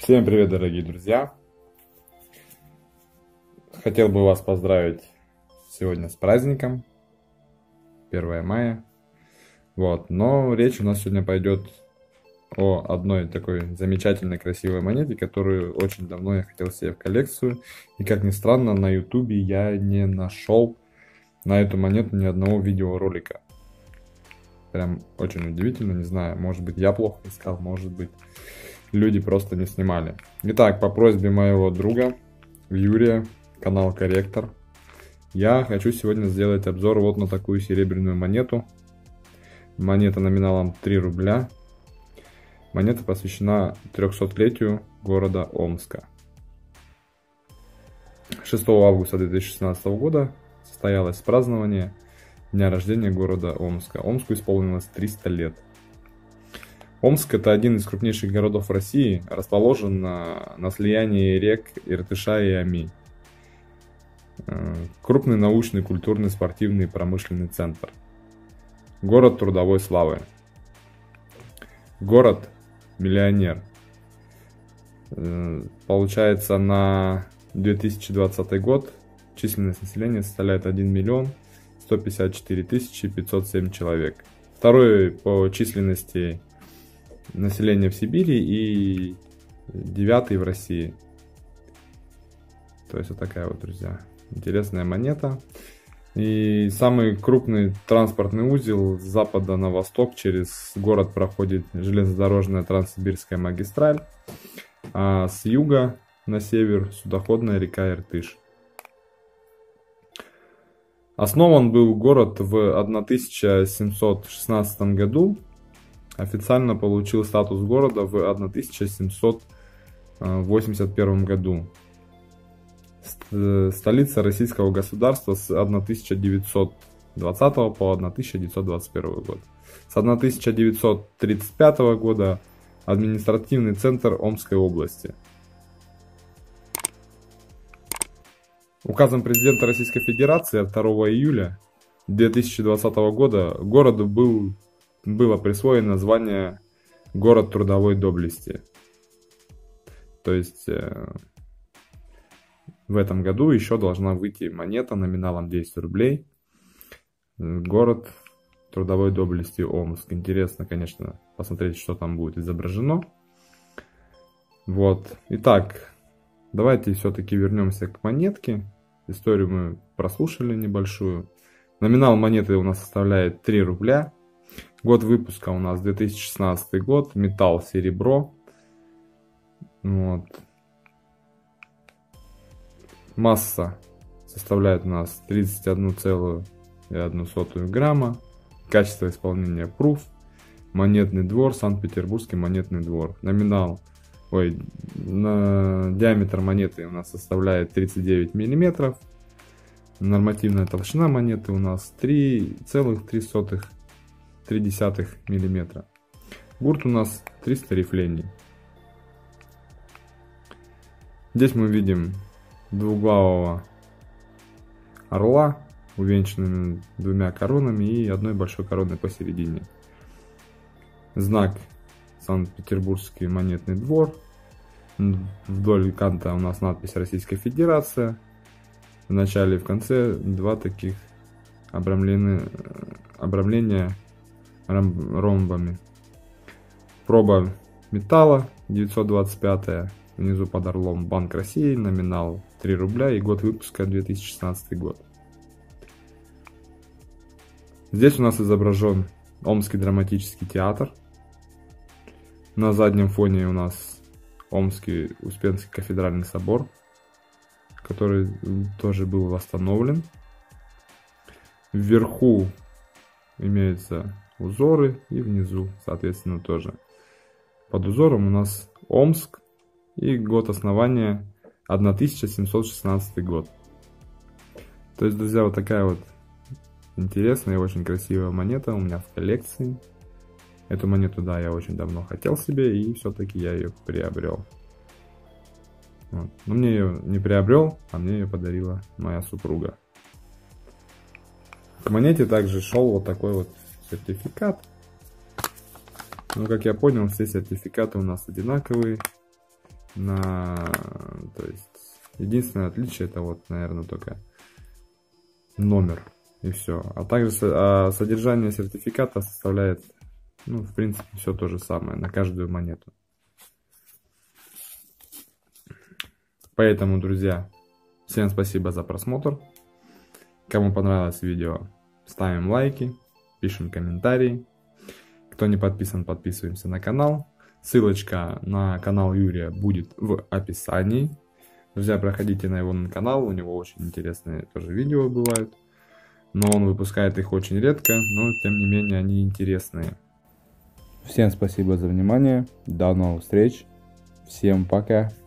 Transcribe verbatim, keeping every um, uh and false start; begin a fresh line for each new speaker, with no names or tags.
Всем привет, дорогие друзья! Хотел бы вас поздравить сегодня с праздником, первое мая. Вот. Но речь у нас сегодня пойдет о одной такой замечательной, красивой монете, которую очень давно я хотел себе в коллекцию. И, как ни странно, на ютубе я не нашел на эту монету ни одного видеоролика. Прям очень удивительно, не знаю, может быть я плохо искал, может быть люди просто не снимали. Итак, по просьбе моего друга Юрия, канал Корректор, я хочу сегодня сделать обзор вот на такую серебряную монету. Монета номиналом три рубля. Монета посвящена трехсотлетию города Омска. шестого августа две тысячи шестнадцатого года состоялось празднование дня рождения города Омска. Омску исполнилось триста лет. Омск — это один из крупнейших городов России, расположен на, на слиянии рек Иртыша и Оми. Крупный научный, культурный, спортивный и промышленный центр. Город трудовой славы. Город-миллионер. Получается, на две тысячи двадцатый год численность населения составляет один миллион сто пятьдесят четыре тысячи пятьсот семь человек. Второй по численности населения в Сибири и девятый в России. То есть вот такая вот, друзья, интересная монета. И самый крупный транспортный узел с запада на восток через город проходит железнодорожная Транссибирская магистраль, а с юга на север судоходная река Иртыш. Основан был город в тысяча семьсот шестнадцатом году, официально получил статус города в тысяча семьсот восемьдесят первом году. Столица российского государства с тысяча девятьсот двадцатого по тысяча девятьсот двадцать первый год. С тысяча девятьсот тридцать пятого года административный центр Омской области. Указом президента Российской Федерации от второго июля две тысячи двадцатого года городу был, было присвоено звание «Город трудовой доблести». То есть э, в этом году еще должна выйти монета номиналом десять рублей. Город трудовой доблести Омск. Интересно, конечно, посмотреть, что там будет изображено. Вот. Итак, давайте все-таки вернемся к монетке. Историю мы прослушали небольшую. Номинал монеты у нас составляет три рубля. Год выпуска у нас две тысячи шестнадцатый год. Металл серебро. Вот. Масса составляет у нас тридцать одна целая одна сотая грамма. Качество исполнения пруф. Монетный двор, Санкт-Петербургский монетный двор. Номинал, ой, на диаметр монеты у нас составляет тридцать девять миллиметров. Нормативная толщина монеты у нас три целых три десятых миллиметра. Гурт у нас триста рифлений. Здесь мы видим двуглавого орла, увенчанными двумя коронами и одной большой короной посередине. Знак Санкт-Петербургский монетный двор. Вдоль канта у нас надпись Российская Федерация. В начале и в конце два таких обрамления ромбами. Проба металла девятьсот двадцать пятая. Внизу под орлом Банк России. Номинал три рубля и год выпуска две тысячи шестнадцатый год. Здесь у нас изображен Омский драматический театр. На заднем фоне у нас Омский Успенский кафедральный собор, который тоже был восстановлен. Вверху имеются узоры и внизу, соответственно, тоже. Под узором у нас Омск и год основания тысяча семьсот шестнадцатый год. То есть, друзья, вот такая вот интересная и очень красивая монета у меня в коллекции. Эту монету, да, я очень давно хотел себе, и все-таки я ее приобрел. Вот. Но мне ее не приобрел, а мне ее подарила моя супруга. К монете также шел вот такой вот сертификат. Ну, как я понял, все сертификаты у нас одинаковые. на, то есть, единственное отличие это вот, наверное, только номер и все. А также а содержание сертификата составляет, ну, в принципе, все то же самое на каждую монету. Поэтому, друзья, всем спасибо за просмотр. Кому понравилось видео, ставим лайки, пишем комментарии. Кто не подписан, подписываемся на канал. Ссылочка на канал Юрия будет в описании. Друзья, проходите на его канал, у него очень интересные тоже видео бывают. Но он выпускает их очень редко, но тем не менее они интересные. Всем спасибо за внимание, до новых встреч, всем пока.